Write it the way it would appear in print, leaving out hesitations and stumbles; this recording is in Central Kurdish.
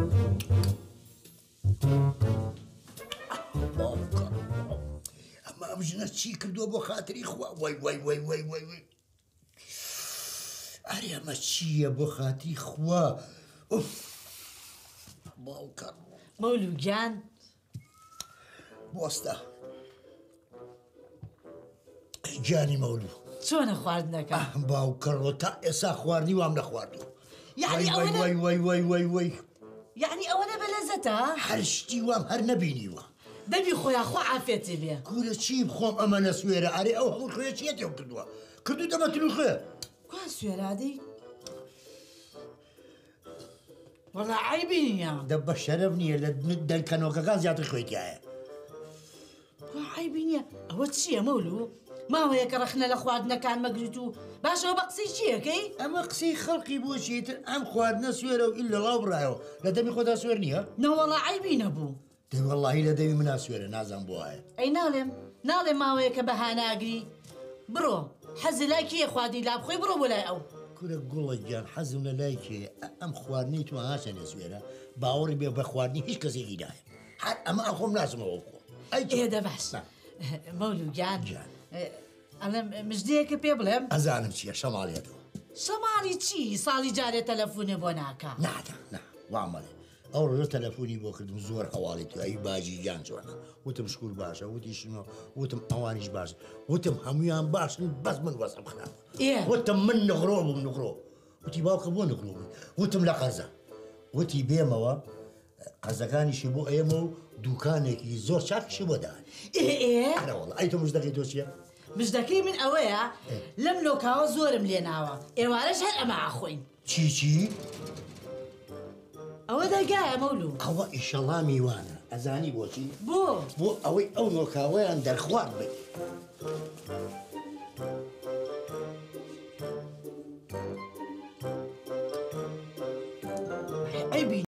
ئەمە ئەم ژنە چی کردووە بۆ خاتری خوا وای وای وای وای وای وای ئەرێ ئەمە چییە بۆ خاتری خوا باوکە مەولووگیان بۆستە جانی مەولوو چۆنە خواردنەکە باوکەڕۆ تا ئێسا خواردنی وام نەخواردوو یعنی ئەوە وای وای وای وای وای یعنی ئەوەنە بەلەزەتە هەر شتی وام هەر نەبینیوە دەبی خۆیان خوا عافێتی بێ گورە چی بخۆم ئەمە نەسوێرە ئەرێ ئەو هەموو خوێ چیە تێو کردووە کردو دەمەتن و خوێ کوا سوێرادەی وەڵا عیبی نییە دە بە شەرەف نییە لە دەرکەنۆکەکان زیاتر خوێتیایە وا عیبی نییە ئەوە چییە مەولوو ماوەیە کە ڕەخنە لە خواردنەکان مەگریت و باشەوە بە قسەی چیەکەی ئەمە قسەی خەڵقی بۆ چیتر ئەم خواردنە سوێرە و ئیل لە ڵاو بڕایەوە لە دەمی خۆدا سوێر نییە نەوەڵا عیبی نەبوو دەی وەڵڵاهی لە دەوی منا سوێرە نازان بۆ وایە ئەی ناڵێم ماوەیە کە بەهاناگری بڕۆ حەزی لای کێ خواردی لا بخۆی بڕۆ بۆ لای ئەو کورە گوڵە گیان حەزم لە لای کێ ئەم خواردنی تو هاشە لێ سوێرە باوەڕی بێ بە خواردنی هیچ کەسێکی دایە هەر ئەمە ئەخۆم ناسمەوە بخۆم ئێدە باش مەولووگیان ئەڵێم مژدەیەکە پێ بڵێم ئەزانم چییە شەماڵێتەوە شەماڵی چی ساڵی جارێ تەلەفۆنێ بۆ ناکە نادا وامەڵێ ئەو ڕۆژە تەلەفۆنی بۆ کردم زۆر هەواڵی تو ئەی باجی گیان چۆنە وتم شکور باشە وتیشنەوە وتم ئەوانیش باش وتم هەمویان باشن بەس من وەسم خراپە وتم من نغڕۆ بووم نغڕۆ وتی باوکە بۆ نغڕۆ بووی وتم لە قەزە وتی بێمەوە قەزەکانیشی بۆ ئێمە و دوکانێکی زۆر چاکشی بۆ دان ئەوەڵ ئەی تۆ مژدەکەی تۆ چییە؟ مژدەکەی من ئەوەیە لەم لۆکاوە زۆرم لێناوە ئێوارەش هەر ئەمە ئاخۆین چی؟ ئەوە دەرگایە مەولوو ئەوە ئیشەڵا میوانە ئەزانی بۆچی؟ بۆ ئەوەی ئەو نۆکاوەیان دەرخوارد بێت